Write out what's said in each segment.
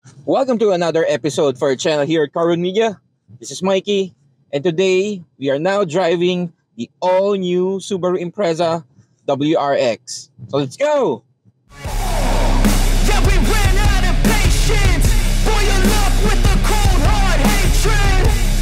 Welcome to another episode for our channel here at Carwood Media. This is Mikey, and today we are now driving the all-new Subaru Impreza WRX. So let's go! Yeah, we ran out of patience. Boil up with the cold hard hatred.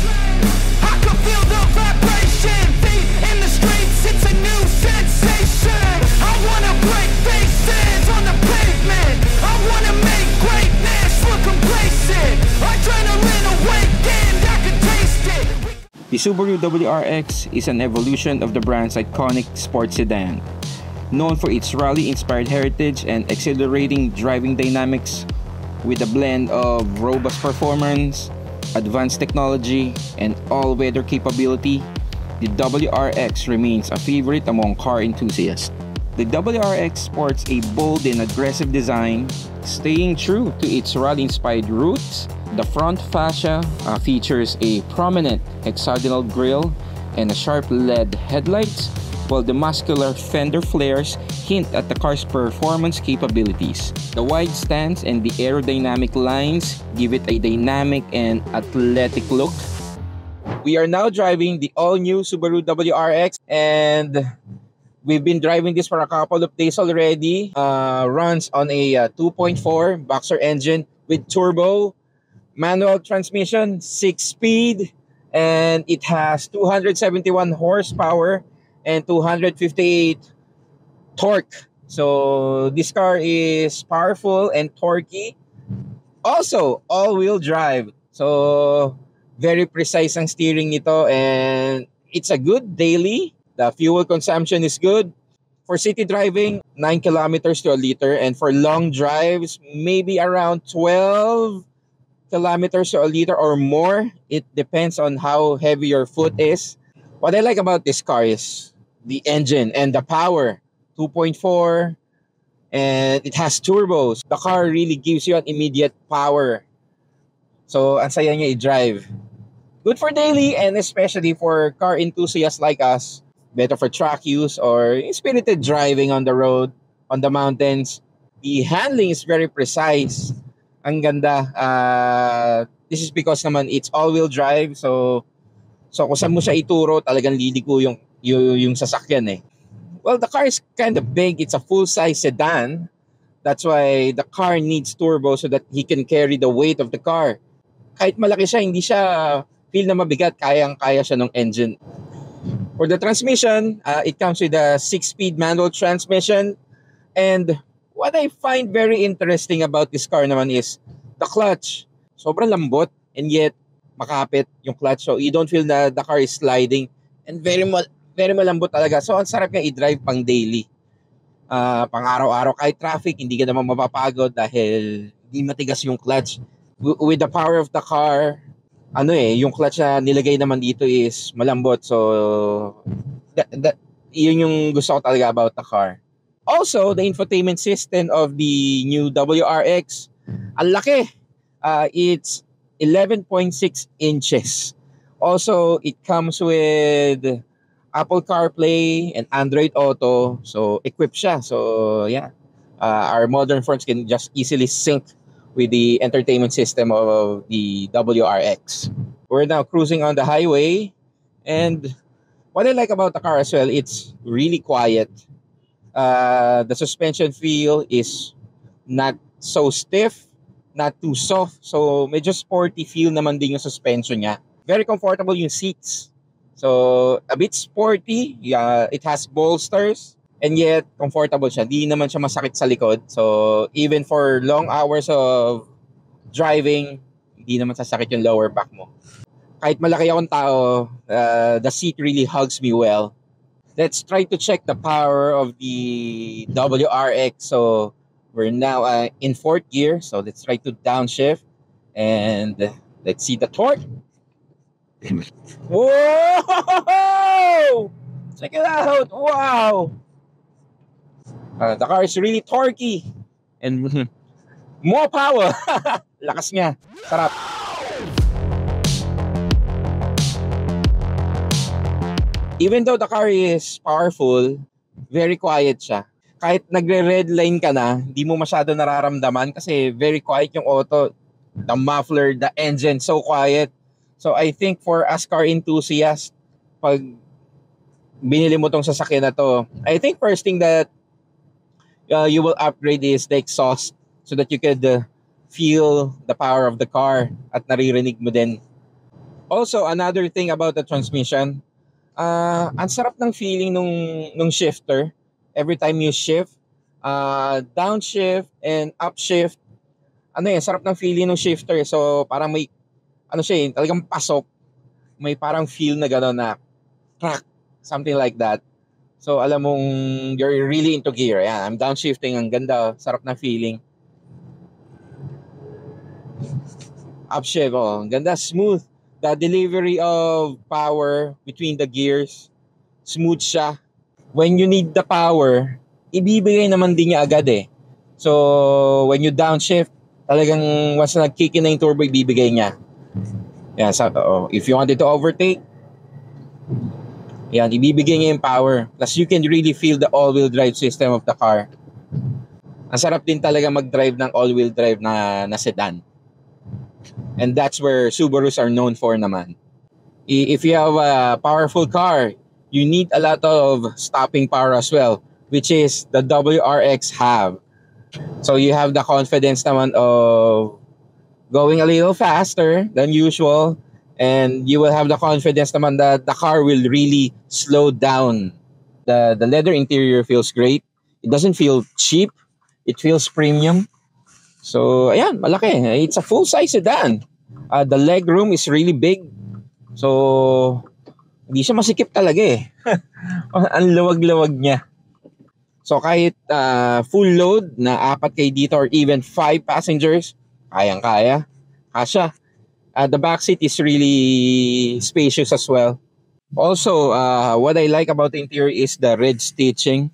I can feel the vibration. Feet in the streets, it's a new sensation. I wanna break faces on the pavement. I wanna make greatness look complacent. Adrenaline awakened, I can taste it. The Subaru WRX is an evolution of the brand's iconic sports sedan. Known for its rally-inspired heritage and exhilarating driving dynamics, with a blend of robust performance, advanced technology, and all-weather capability, the WRX remains a favorite among car enthusiasts. The WRX sports a bold and aggressive design, staying true to its rally-inspired roots. The front fascia features a prominent hexagonal grille and a sharp LED headlights, while the muscular fender flares hint at the car's performance capabilities. The wide stance and the aerodynamic lines give it a dynamic and athletic look. We are now driving the all-new Subaru WRX, and we've been driving this for a couple of days already. Runs on a 2.4 boxer engine with turbo, manual transmission, 6-speed, and it has 271 horsepower and 258 torque. So this car is powerful and torquey. Also, all-wheel drive. So very precise ang steering nito, and it's a good daily. The fuel consumption is good. For city driving, 9 kilometers to a liter, and for long drives, maybe around 12 kilometers to a liter or more. It depends on how heavy your foot is. What I like about this car is the engine and the power. 2.4, and it has turbos. The car really gives you an immediate power. So, ang saya niya i-drive. Good for daily, and especially for car enthusiasts like us. Better for track use or spirited driving on the road, on the mountains. The handling is very precise. Ang ganda. This is because naman it's all-wheel drive. So kung saan mo siya ituro, talagang liliko yung sasakyan eh. Well, the car is kind of big. It's a full-size sedan. That's why the car needs turbo so that he can carry the weight of the car. Kahit malaki siya, hindi siya feel na mabigat. Kayang-kaya siya ng engine. For the transmission, it comes with a 6-speed manual transmission. And what I find very interesting about this car naman is the clutch. Sobrang lambot, and yet makapit yung clutch. So you don't feel na the car is sliding. And very malambot talaga. So ang sarap niya i-drive pang daily. Pang araw-araw. Kahit traffic, hindi ka naman mapapagod dahil hindi matigas yung clutch. With the power of the car, yung clutch na nilagay naman dito is malambot. So yun yung gusto ko talaga about the car. Also, the infotainment system of the new WRX, ang laki. It's 11.6 inches. Also, it comes with Apple CarPlay and Android Auto. So, equipped siya. So, yeah. Our modern phones can just easily sync with the entertainment system of the WRX. We're now cruising on the highway. And what I like about the car as well, it's really quiet. The suspension feel is not so stiff, not too soft. So, medyo sporty feel naman din yung suspension niya. Very comfortable yung seats. So, a bit sporty. It has bolsters. And yet, comfortable siya. Di naman siya masakit sa likod. So, even for long hours of driving, hindi naman sasakit yung lower back mo. Kahit malaki akong tao, the seat really hugs me well. Let's try to check the power of the WRX. So we're now in 4th gear. So let's try to downshift. And let's see the torque. Whoa! Check it out. Wow! The car is really torquey. And more power. Lakas niya. Sarap. Even though the car is powerful, very quiet siya. Kahit nagre-red line ka na, hindi mo masyado nararamdaman kasi very quiet yung auto. the muffler, the engine, so quiet. So I think for us car enthusiasts, pag binili mo tong sasakyan na to, I think first thing that you will upgrade is the exhaust so that you could feel the power of the car at naririnig mo din. Also, another thing about the transmission, ang sarap ng feeling nung shifter every time you shift, downshift and upshift. Ano yan, sarap ng feeling ng shifter. So parang may ano siya, talagang pasok. May parang feel na gano'n na crack, something like that. So alam mong you're really into gear. Ayan, I'm downshifting, ang ganda, sarap na feeling. Upshift, ang ganda, smooth. The delivery of power between the gears, smooth siya. When you need the power, ibibigay naman din niya agad eh. So when you downshift, talagang once na nag-kick in na yung turbo, ibibigay niya. Yan, if you wanted to overtake, yan, ibibigay niya yung power. Plus you can really feel the all-wheel drive system of the car. Ang sarap din talaga mag-drive ng all-wheel drive na sedan. And that's where Subarus are known for naman. If you have a powerful car, you need a lot of stopping power as well, which is the WRX have. So you have the confidence naman of going a little faster than usual, and you will have the confidence naman that the car will really slow down. The leather interior feels great. It doesn't feel cheap. It feels premium. So ayan, malaki. It's a full-size sedan. The leg room is really big. So hindi siya masikip talaga eh. Ang lawag-lawag niya. So kahit full load na 4 kayo dito or even 5 passengers, kayang-kaya. Kasya. The back seat is really spacious as well. Also, what I like about the interior is the red stitching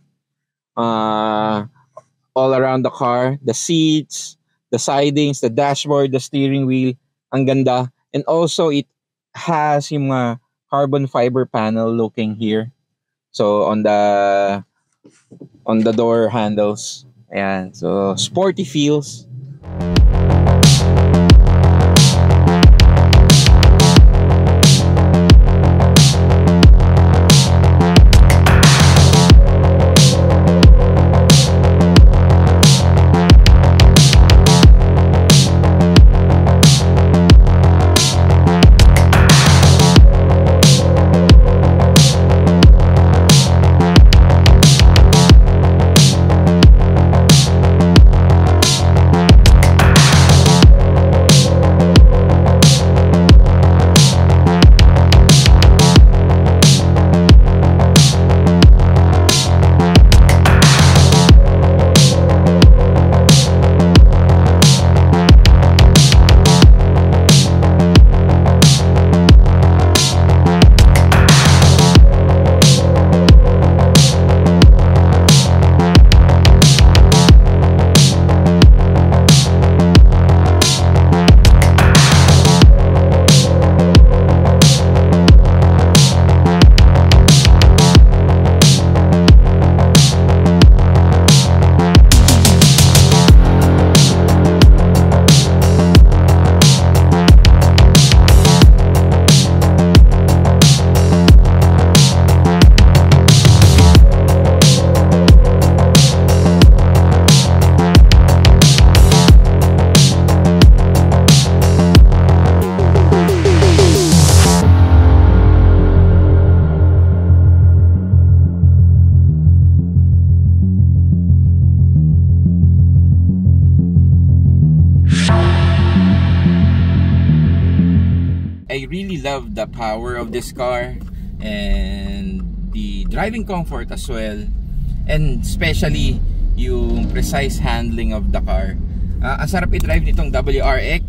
all around the car. The seats, the sidings, the dashboard, the steering wheel. Ang ganda. And also, it has yung carbon fiber panel looking here. So, on the door handles. Ayan. So, sporty feels. I really love the power of this car and the driving comfort as well, and especially yung precise handling of the car. Ang sarap i-drive nitong WRX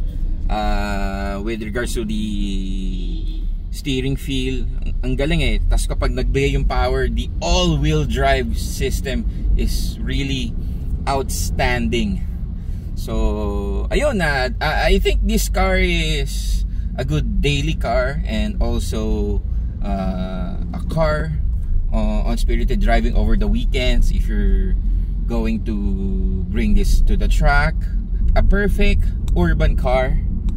with regards to the steering feel. Ang galing eh. Tapos kapag nagbigay yung power, the all-wheel drive system is really outstanding. So ayun na, I think this car is a good daily car and also a car on spirited driving over the weekends if you're going to bring this to the track. a perfect urban car.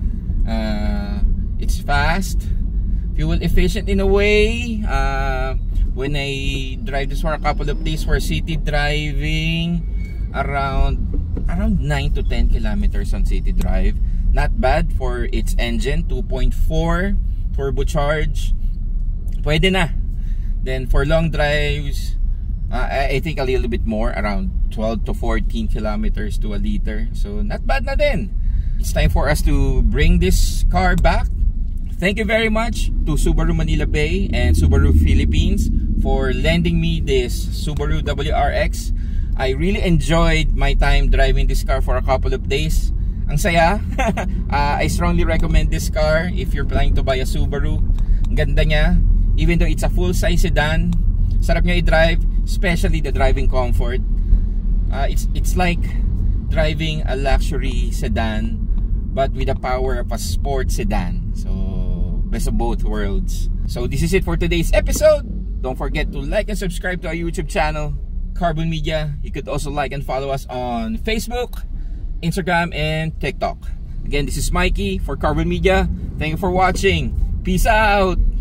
It's fast, fuel efficient in a way. When I drive this for a couple of days for city driving, around 9 to 10 kilometers on city drive. Not bad for its engine, 2.4 turbocharged. Pwede na. Then for long drives, I think a little bit more, around 12 to 14 kilometers to a liter. So not bad na din. It's time for us to bring this car back. Thank you very much to Subaru Manila Bay and Subaru Philippines for lending me this Subaru WRX. I really enjoyed my time driving this car for a couple of days. Ang saya. I strongly recommend this car if you're planning to buy a Subaru. Ang ganda niya. Even though it's a full-size sedan, sarap niya i-drive, especially the driving comfort. It's like driving a luxury sedan but with the power of a sports sedan. So, best of both worlds. So, this is it for today's episode. Don't forget to like and subscribe to our YouTube channel, Carbon Media. You could also like and follow us on Facebook, Instagram, and TikTok. Again, this is Mikey for Carbon Media. Thank you for watching. Peace out!